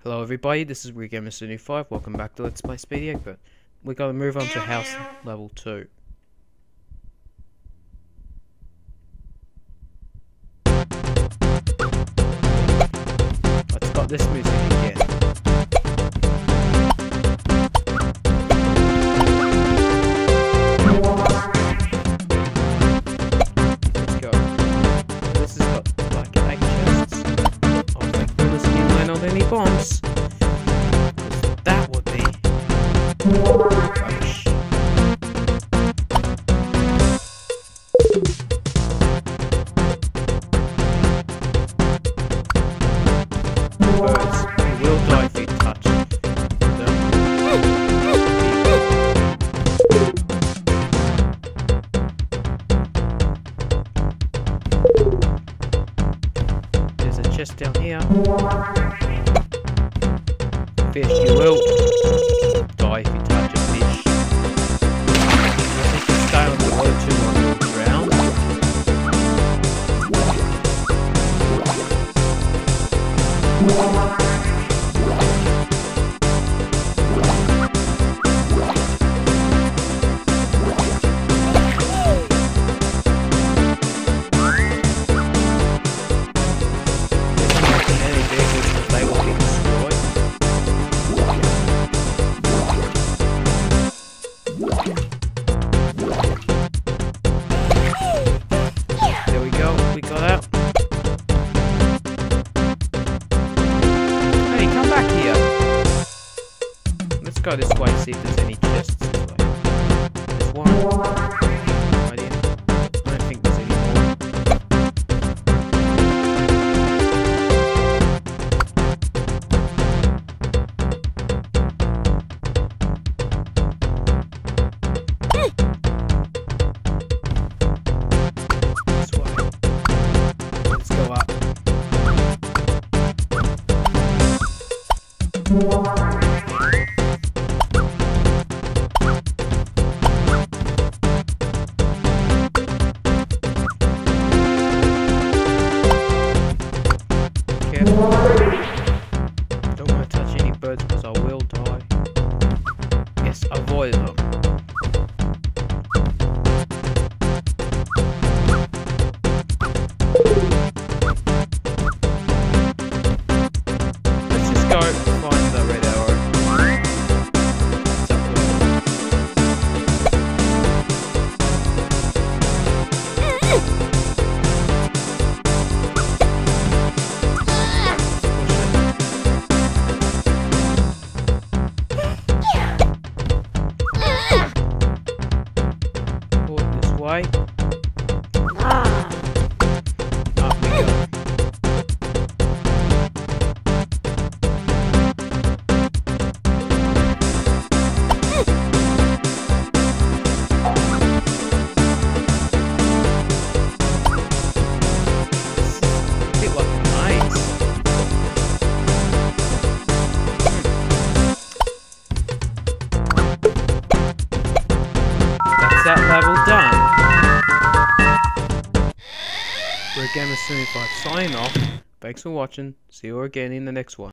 Hello everybody, this is Eggbert. Welcome back to Let's Play Speedy Eggbert. We're going to move on to house level 2. It's got this music again. Let's go. This has got like 8 chests. Oh thank goodness I didn't land on any bombs. That would be rubbish. Birds, you will die if you touch them. There's a chest down here. Fish, you will die if you touch a fish. If you stay on the water too long, you'll drown. Any vehicles, because they will be destroyed. There we go, we got out. Hey, come back here. Let's go this way, see if there's any chests this way. There's one. Right here. I don't think there's any more. Let's go up. Careful. Don't want to touch any birds because I will die. Yes, avoid them. Let's just go find the red arrow. It's up Pull it this way. Up we go. A bit like a maze. That's that level done. We're Eggbert signing off. Thanks for watching. See you again in the next one.